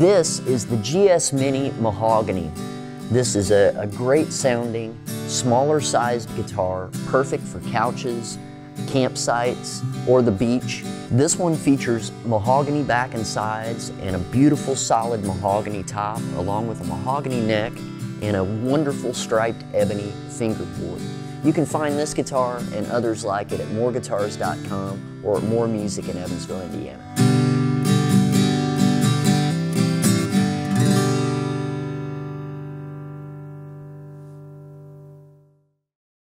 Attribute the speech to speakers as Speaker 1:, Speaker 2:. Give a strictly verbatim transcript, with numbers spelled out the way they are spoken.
Speaker 1: This is the G S Mini Mahogany. This is a, a great sounding, smaller sized guitar, perfect for couches, campsites, or the beach. This one features mahogany back and sides and a beautiful solid mahogany top, along with a mahogany neck and a wonderful striped ebony fingerboard. You can find this guitar and others like it at more guitars dot com or at More Music in Evansville, Indiana.